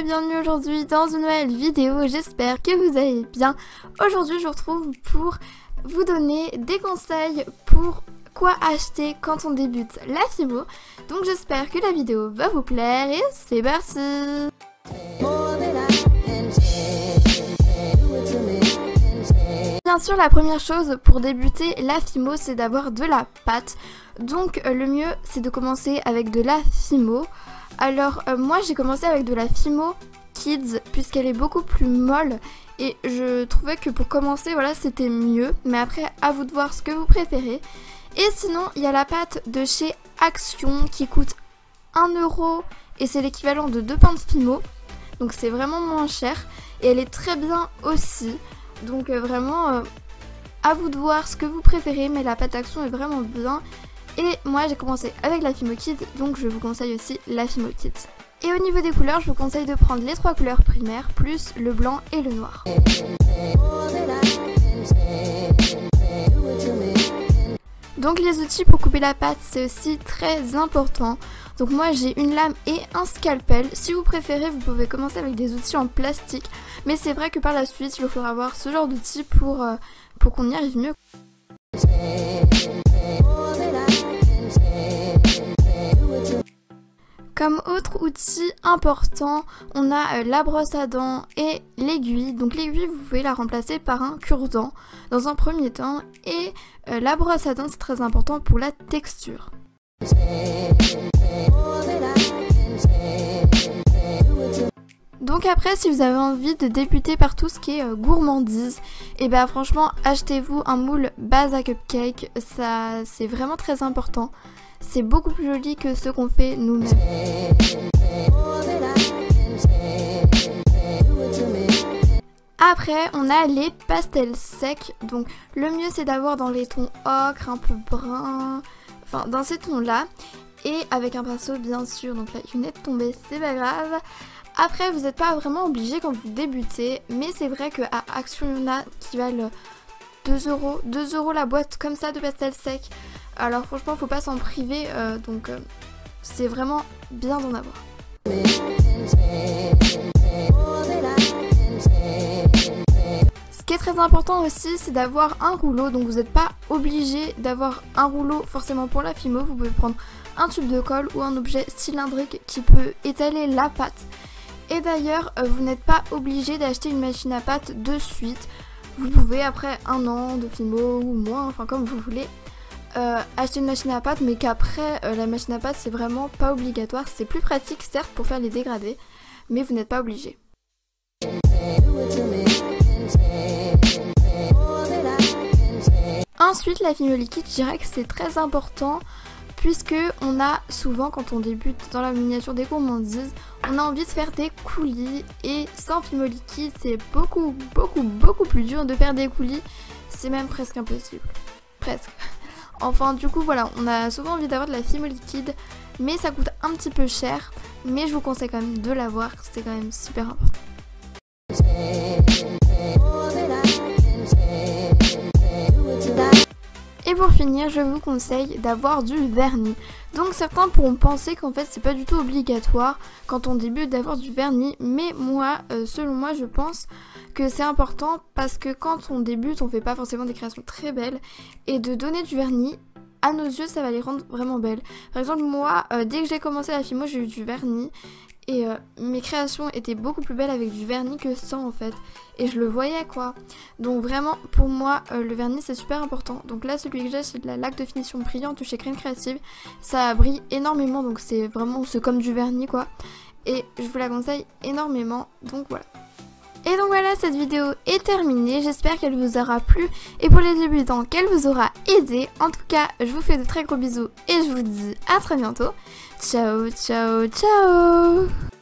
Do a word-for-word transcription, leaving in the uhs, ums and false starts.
bienvenue aujourd'hui dans une nouvelle vidéo, j'espère que vous allez bien. Aujourd'hui je vous retrouve pour vous donner des conseils pour quoi acheter quand on débute la Fimo. Donc j'espère que la vidéo va vous plaire et c'est parti. Bien sûr, la première chose pour débuter la Fimo, c'est d'avoir de la pâte. Donc euh, le mieux, c'est de commencer avec de la Fimo. Alors euh, moi, j'ai commencé avec de la Fimo Kids, puisqu'elle est beaucoup plus molle. Et je trouvais que pour commencer, voilà, c'était mieux. Mais après, à vous de voir ce que vous préférez. Et sinon, il y a la pâte de chez Action qui coûte un euro. Et c'est l'équivalent de deux pains de Fimo. Donc c'est vraiment moins cher. Et elle est très bien aussi. Donc euh, vraiment, euh, à vous de voir ce que vous préférez, mais la pâte Action est vraiment bien. Et moi j'ai commencé avec la Fimo Kids, donc je vous conseille aussi la Fimo Kids. Et au niveau des couleurs, je vous conseille de prendre les trois couleurs primaires, plus le blanc et le noir. Donc les outils pour couper la pâte, c'est aussi très important. Donc moi j'ai une lame et un scalpel. Si vous préférez, vous pouvez commencer avec des outils en plastique. Mais c'est vrai que par la suite, il vous faudra avoir ce genre d'outils pour, euh, pour qu'on y arrive mieux. Comme autre outil important, on a euh, la brosse à dents et l'aiguille. Donc l'aiguille, vous pouvez la remplacer par un cure-dent dans un premier temps. Et euh, la brosse à dents, c'est très important pour la texture. Donc après, si vous avez envie de débuter par tout ce qui est euh, gourmandise, et ben franchement, achetez-vous un moule base à cupcake. Ça, c'est vraiment très important. C'est beaucoup plus joli que ce qu'on fait nous-mêmes. Après, on a les pastels secs. Donc le mieux, c'est d'avoir dans les tons ocre, un peu brun, enfin dans ces tons-là. Et avec un pinceau, bien sûr. Donc là, une est tombée, c'est pas grave. Après, vous n'êtes pas vraiment obligé quand vous débutez. Mais c'est vrai qu'à Action, il y en a qui valent deux euros. deux euros la boîte comme ça de pastels secs. Alors franchement, faut pas s'en priver, euh, donc euh, c'est vraiment bien d'en avoir. Ce qui est très important aussi, c'est d'avoir un rouleau. Donc vous n'êtes pas obligé d'avoir un rouleau forcément pour la Fimo. Vous pouvez prendre un tube de colle ou un objet cylindrique qui peut étaler la pâte. Et d'ailleurs, euh, vous n'êtes pas obligé d'acheter une machine à pâte de suite. Vous pouvez après un an de Fimo ou moins, enfin comme vous voulez. Euh, acheter une machine à pâte, mais qu'après euh, la machine à pâte c'est vraiment pas obligatoire. C'est plus pratique certes pour faire les dégradés, mais vous n'êtes pas obligé. Ensuite, la Fimo liquide, je dirais que c'est très important puisque on a souvent, quand on débute dans la miniature des gourmandises, on a envie de faire des coulis, et sans Fimo liquide c'est beaucoup beaucoup beaucoup plus dur de faire des coulis. C'est même presque impossible, presque. Enfin du coup voilà, on a souvent envie d'avoir de la Fimo liquide, mais ça coûte un petit peu cher, mais je vous conseille quand même de l'avoir, c'est quand même super important. Et pour finir, je vous conseille d'avoir du vernis. Donc certains pourront penser qu'en fait c'est pas du tout obligatoire quand on débute d'avoir du vernis, mais moi, euh, selon moi, je pense que c'est important parce que quand on débute, on fait pas forcément des créations très belles, et de donner du vernis, à nos yeux, ça va les rendre vraiment belles. Par exemple, moi, euh, dès que j'ai commencé la Fimo, j'ai eu du vernis, et euh, mes créations étaient beaucoup plus belles avec du vernis que sans en fait. Et je le voyais quoi. Donc vraiment pour moi euh, le vernis c'est super important. Donc là celui que j'ai c'est de la laque de finition brillante chez Crème Créative. Ça brille énormément, donc c'est vraiment c'est comme du vernis quoi. Et je vous la conseille énormément. Donc voilà. Et donc voilà, cette vidéo est terminée. J'espère qu'elle vous aura plu et pour les débutants qu'elle vous aura aidé. En tout cas je vous fais de très gros bisous et je vous dis à très bientôt. Ciao ciao ciao.